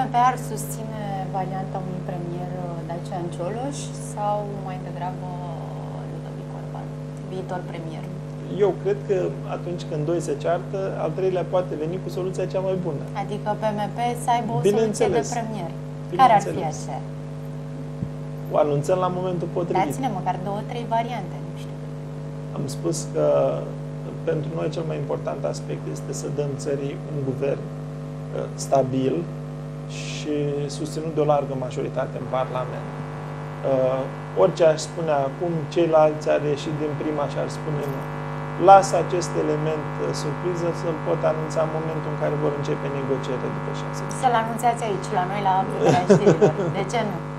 PMP ar susține varianta unui premier Dacian Cioloș sau mai degrabă Ludovic Orban, viitor premier? Eu cred că atunci când doi se ceartă, al treilea poate veni cu soluția cea mai bună. Adică PMP să aibă o soluție de premier. Care ar fi așa? O anunțăm la momentul potrivit. Dați-ne măcar 2-3 variante, nu știu. Am spus că pentru noi cel mai important aspect este să dăm țării un guvern stabil și susținut de o largă majoritate în Parlament. Orice aș spune acum, ceilalți ar ieși din prima și ar spune nu. Lasă acest element surpriză să-l pot anunța în momentul în care vor începe negocierile după 6 ani. Să-l anunțați aici, la noi, la Aplicarea Știrilor. De ce nu?